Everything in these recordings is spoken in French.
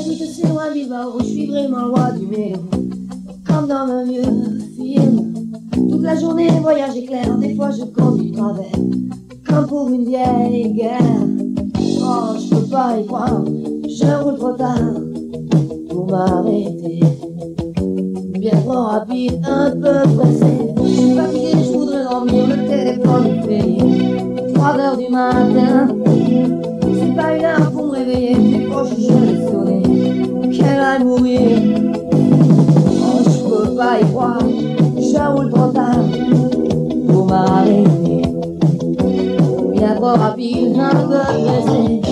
J'habite aussi loin de Bilbao, je suis vraiment loin du mélo. Comme dans un vieux film, toute la journée voyage éclair, des fois je conduis de travers, comme pour une vieille guerre. Oh, je peux pas y croire, je roule trop tard pour m'arrêter. Bien trop rapide, un peu pressé. Je suis fatigué, je voudrais dormir, le téléphone me fait 3 heures du matin. C'est pas une heure pour me réveiller, mais proche je l'ai sonné, qu'elle aille mourir. Oh, je peux pas y croire, je roule trop tard pour m'arrêter. Bien trop rapide, un peu pressé.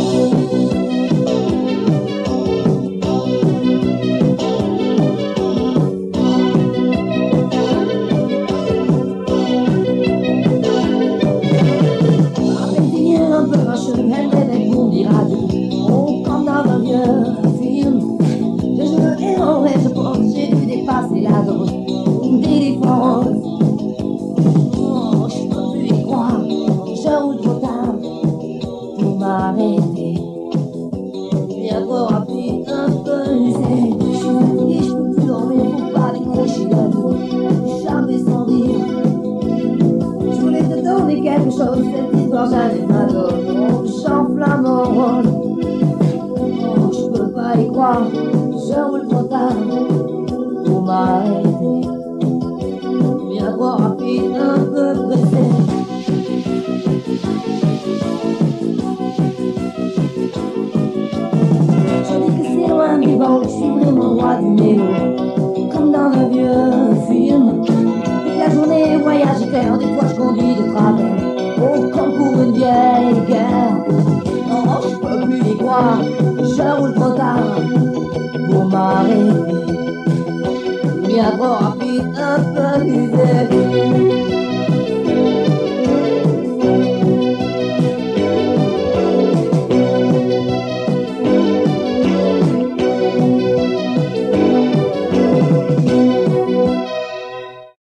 Elle m'aimait pour dire adieu. Oh, comme dans un vieux film, je joue le héros et je pense j'ai dû dépasser la dose des différences. Oh, je peux plus y croire, je roule trop tard pour m'arrêter. Bien trop rapide, un peu usé. Je suis fatigué, je peux plus dormir, faut pas décrocher la nuit, jamais sans dire. Je voulais te donner quelque chose, cette histoire jamais m'adore. J'enflamme mon rôle. Oh, je peux pas y croire, je roule trop tard pour m'arrêter. Bien trop rapide, un peu pressé. Je dis que c'est loin du vent, je suis vraiment roi du mélo. Comme dans un vieux film, toute la journée voyage éclair, des fois je conduis de travers. Oh, comme pour une vieille guerre. Oh, je peux plus y croire, je roule trop tard pour m'arrêter. Bien trop rapide, un peu usé.